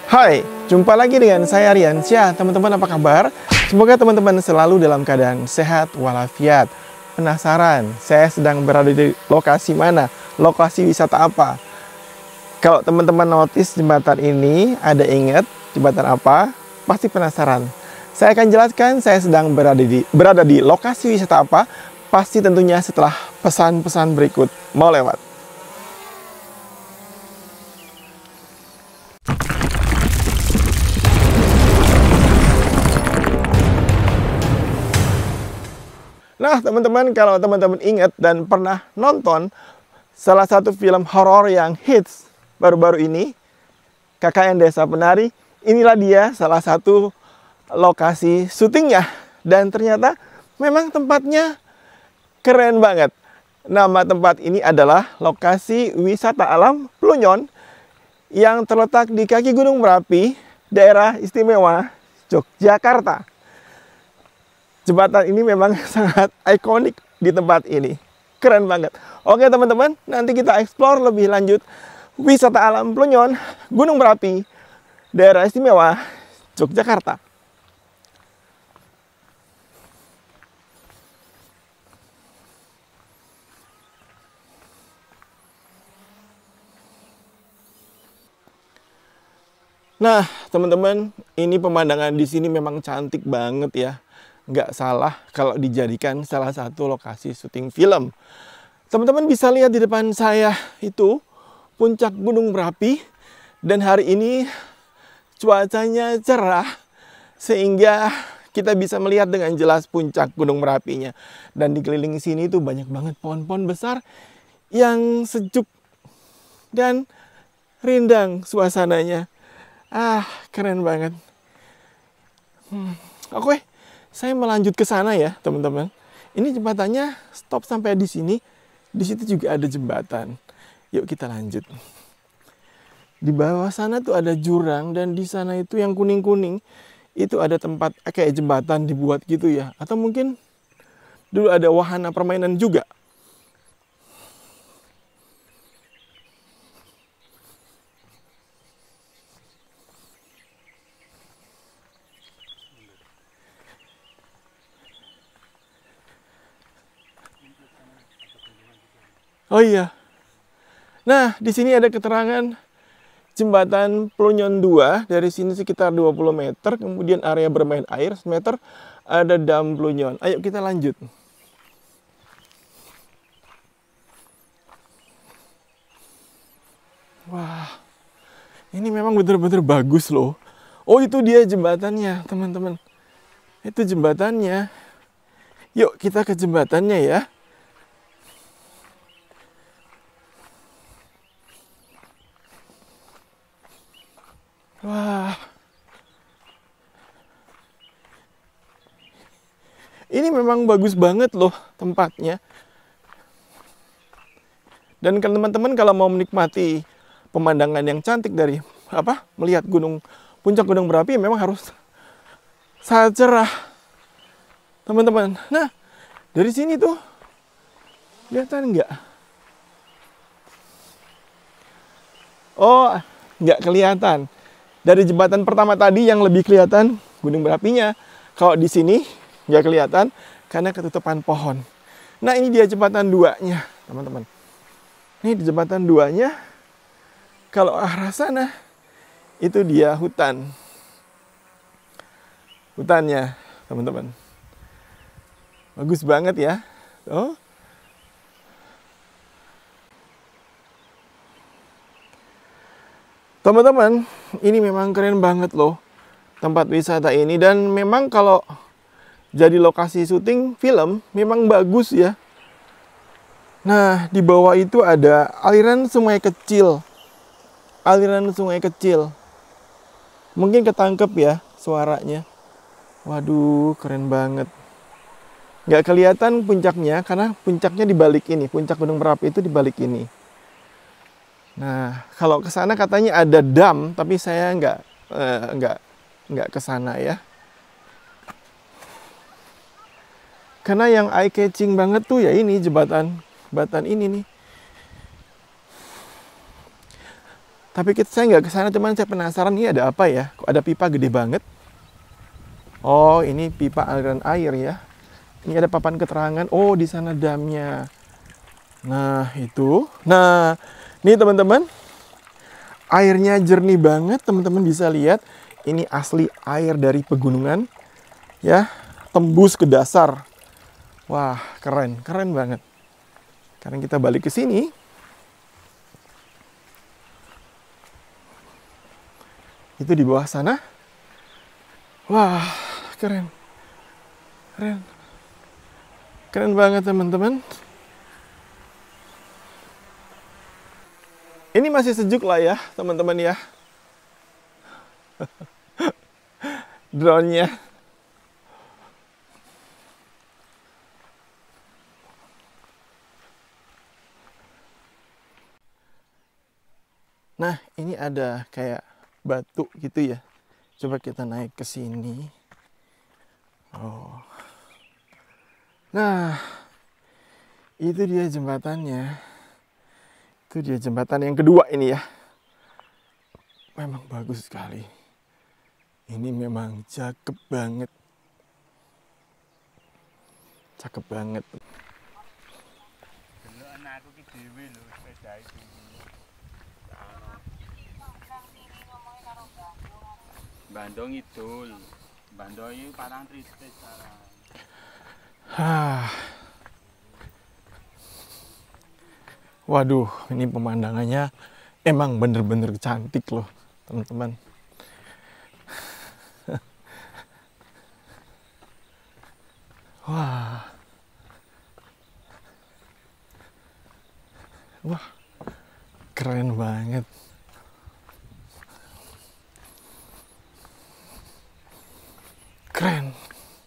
Hai, jumpa lagi dengan saya Riansyah. Teman-teman apa kabar? Semoga teman-teman selalu dalam keadaan sehat walafiat. Penasaran, saya sedang berada di lokasi mana? Lokasi wisata apa? Kalau teman-teman notice jembatan ini, ada ingat jembatan apa? Pasti penasaran. Saya akan jelaskan saya sedang berada di lokasi wisata apa. Pasti tentunya setelah pesan-pesan berikut mau lewat. Nah, teman-teman, kalau teman-teman ingat dan pernah nonton salah satu film horor yang hits baru-baru ini, KKN Desa Penari, inilah dia salah satu lokasi syutingnya. Dan ternyata memang tempatnya keren banget. Nama tempat ini adalah lokasi wisata alam Plunyon yang terletak di kaki Gunung Merapi, daerah istimewa Yogyakarta. Jembatan ini memang sangat ikonik di tempat ini. Keren banget. Oke teman-teman, nanti kita explore lebih lanjut wisata alam Plunyon, Gunung Merapi, daerah istimewa Yogyakarta. Nah, teman-teman, ini pemandangan di sini memang cantik banget ya. Nggak salah kalau dijadikan salah satu lokasi syuting film. Teman-teman bisa lihat di depan saya itu puncak Gunung Merapi. Dan hari ini cuacanya cerah sehingga kita bisa melihat dengan jelas puncak Gunung Merapinya. Dan dikelilingi sini tuh banyak banget pohon-pohon besar yang sejuk dan rindang suasananya. Keren banget. Oke, saya melanjut ke sana ya, teman-teman. Ini jembatannya stop sampai di sini. Di situ juga ada jembatan. Yuk kita lanjut. Di bawah sana tuh ada jurang dan di sana itu yang kuning-kuning itu ada tempat kayak jembatan dibuat gitu ya. Atau mungkin dulu ada wahana permainan juga. Oh iya. Nah, di sini ada keterangan jembatan Plunyon 2. Dari sini sekitar 20 meter. Kemudian area bermain air semeter. Ada dam Plunyon. Ayo kita lanjut. Wah, ini memang benar-benar bagus loh. Oh, itu dia jembatannya, teman-teman. Itu jembatannya. Yuk kita ke jembatannya ya. Wah, ini memang bagus banget loh tempatnya. Dan teman-teman kalau mau menikmati pemandangan yang cantik dari melihat puncak Gunung Merapi memang harus sangat cerah, teman-teman. Nah, dari sini tuh kelihatan nggak? Oh, nggak kelihatan. Dari jembatan pertama tadi yang lebih kelihatan Gunung Merapinya. Kalau di sini nggak kelihatan karena ketutupan pohon. Nah, ini dia jembatan 2-nya, teman-teman. Ini di jembatan 2-nya. Kalau arah sana itu dia hutan. Hutannya, teman-teman. Bagus banget ya. Oh. Teman-teman, ini memang keren banget loh tempat wisata ini. Dan memang kalau jadi lokasi syuting film, memang bagus ya. Nah, di bawah itu ada aliran sungai kecil. Aliran sungai kecil. Mungkin ketangkep ya suaranya. Waduh, keren banget. Nggak kelihatan puncaknya karena puncaknya di balik ini. Puncak Gunung Merapi itu di balik ini. Nah, kalau ke sana katanya ada dam, tapi saya nggak ke sana ya. Karena yang eye catching banget tuh ya ini jembatan ini nih. Tapi saya nggak ke sana, cuman saya penasaran ini ada apa ya? Kok ada pipa gede banget? Oh, ini pipa aliran air ya. Ini ada papan keterangan. Oh, di sana damnya. Nah, itu. Nah, ini teman-teman. Airnya jernih banget, teman-teman bisa lihat. Ini asli air dari pegunungan. Ya, tembus ke dasar. Wah, keren. Keren banget. Sekarang kita balik ke sini. Itu di bawah sana. Wah, keren. Keren. Keren banget, teman-teman. Ini masih sejuk lah ya, teman-teman ya. Drone-nya. Nah, ini ada kayak batu gitu ya. Coba kita naik ke sini. Oh. Nah, itu dia jembatannya. Itu dia jembatan yang kedua ini ya. Memang bagus sekali. Ini memang cakep banget. Cakep banget. Bandung Idul. Bandung itu parang triste sekarang. Waduh, ini pemandangannya emang bener-bener cantik loh, teman-teman. Wah. Wah. Keren banget. Keren.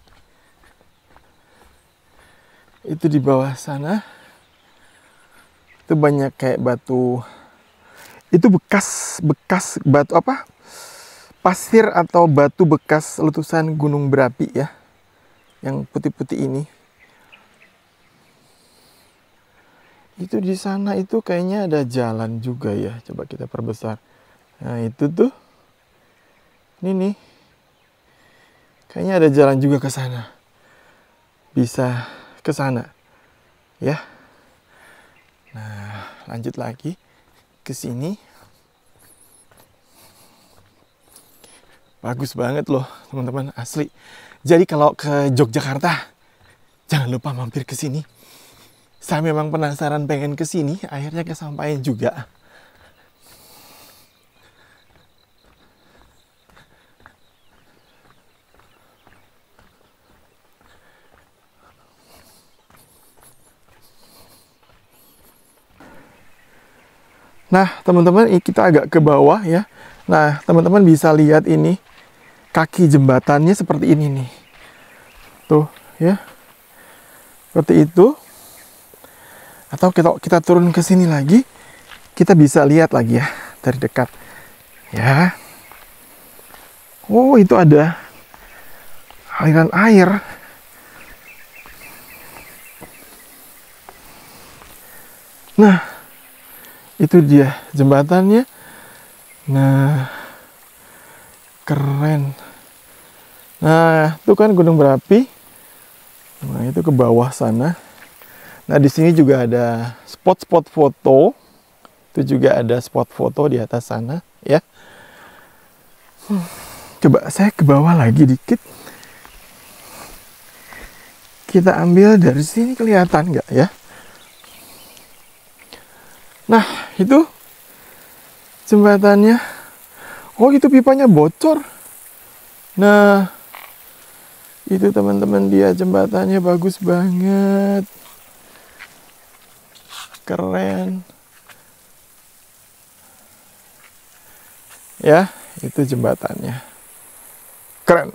Itu di bawah sana. Itu banyak kayak batu. Itu bekas batu apa? Pasir atau batu bekas letusan gunung berapi ya. Yang putih-putih ini. Itu di sana itu kayaknya ada jalan juga ya. Coba kita perbesar. Nah, itu tuh. Ini nih. Kayaknya ada jalan juga ke sana. Bisa ke sana. Ya. Nah, lanjut lagi ke sini. Bagus banget loh, teman-teman, asli. Jadi kalau ke Yogyakarta, jangan lupa mampir ke sini. Saya memang penasaran pengen ke sini, akhirnya kesampaian juga. Nah, teman-teman, kita agak ke bawah ya. Nah, teman-teman bisa lihat ini. Kaki jembatannya seperti ini nih. Tuh, ya. Seperti itu. Atau kita turun ke sini lagi, kita bisa lihat lagi ya dari dekat. Ya. Oh, itu ada aliran air. Nah, itu dia jembatannya. Nah, keren. Nah, itu kan gunung berapi. Nah, itu ke bawah sana. Nah, di sini juga ada spot-spot foto. Itu juga ada spot foto di atas sana, ya. Coba saya ke bawah lagi dikit. Kita ambil dari sini, kelihatan nggak ya? Nah, itu jembatannya. Oh, itu pipanya bocor. Nah, itu teman-teman dia jembatannya bagus banget. Keren. Ya, itu jembatannya. Keren.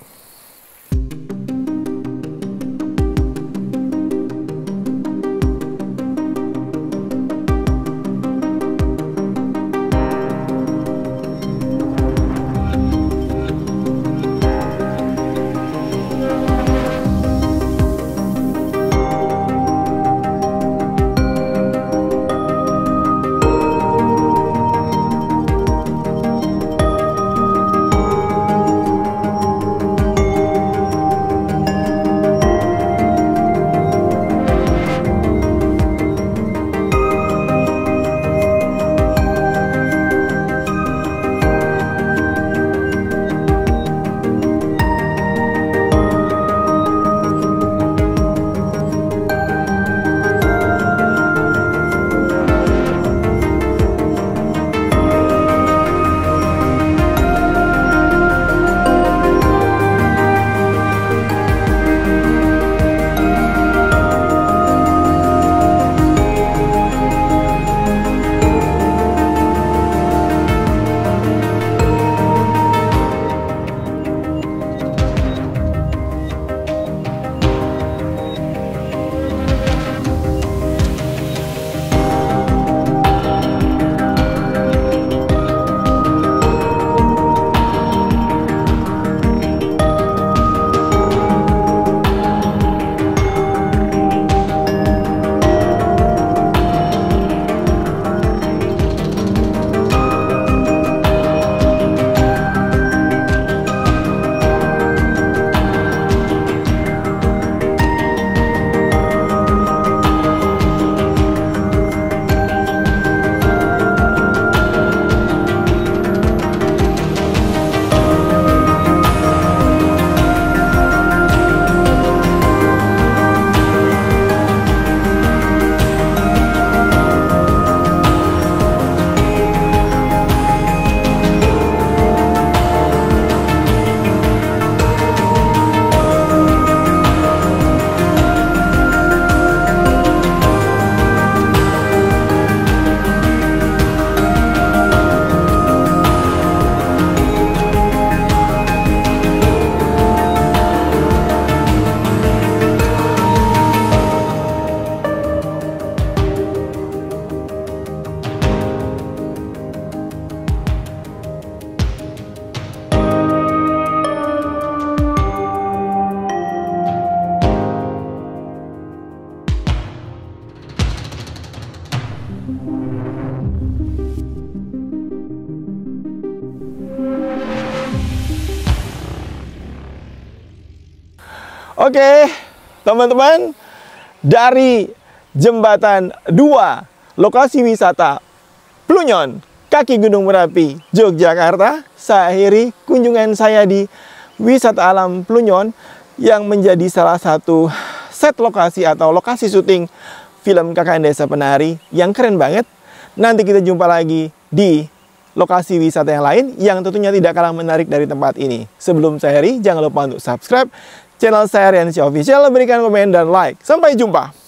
Oke, teman-teman, dari Jembatan 2, lokasi wisata Plunyon, kaki Gunung Merapi, Yogyakarta, saya akhiri kunjungan saya di wisata alam Plunyon yang menjadi salah satu set lokasi atau lokasi syuting film KKN Desa Penari yang keren banget. Nanti kita jumpa lagi di lokasi wisata yang lain yang tentunya tidak kalah menarik dari tempat ini. Sebelum saya akhiri, jangan lupa untuk subscribe channel saya Riansyah Official, berikan komen dan like. Sampai jumpa.